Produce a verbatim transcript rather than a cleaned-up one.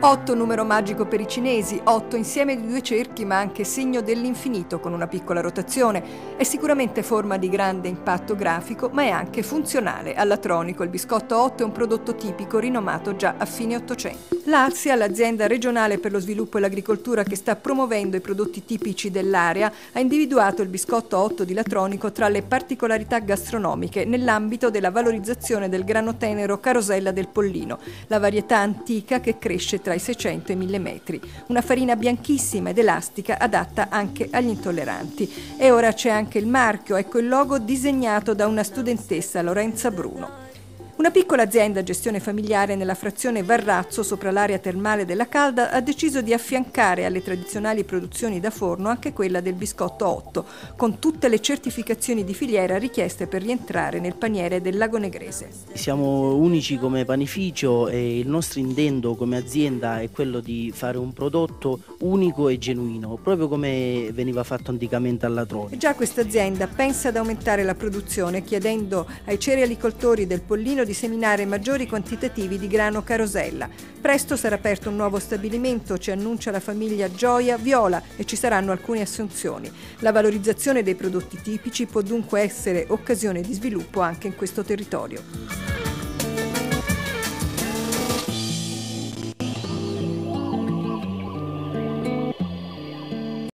otto numero magico per i cinesi, otto insieme di due cerchi ma anche segno dell'infinito con una piccola rotazione. È sicuramente forma di grande impatto grafico ma è anche funzionale. Allatronico il biscotto otto è un prodotto tipico rinomato già a fine Ottocento. L'Arsia, l'azienda regionale per lo sviluppo e l'agricoltura che sta promuovendo i prodotti tipici dell'area, ha individuato il biscotto otto di Latronico tra le particolarità gastronomiche nell'ambito della valorizzazione del grano tenero Carosella del Pollino, la varietà antica che cresce tra i seicento e i mille metri. Una farina bianchissima ed elastica adatta anche agli intolleranti. E ora c'è anche il marchio, ecco il logo disegnato da una studentessa, Lorenza Bruno. Una piccola azienda a gestione familiare nella frazione Varrazzo, sopra l'area termale della Calda, ha deciso di affiancare alle tradizionali produzioni da forno anche quella del biscotto otto, con tutte le certificazioni di filiera richieste per rientrare nel paniere del Lago Negrese. Siamo unici come panificio e il nostro intento come azienda è quello di fare un prodotto unico e genuino, proprio come veniva fatto anticamente alla Latronico. Già questa azienda pensa ad aumentare la produzione chiedendo ai cerealicoltori del Pollino di seminare maggiori quantitativi di grano Carosella. Presto sarà aperto un nuovo stabilimento, ci annuncia la famiglia Gioia Viola, e ci saranno alcune assunzioni. La valorizzazione dei prodotti tipici può dunque essere occasione di sviluppo anche in questo territorio.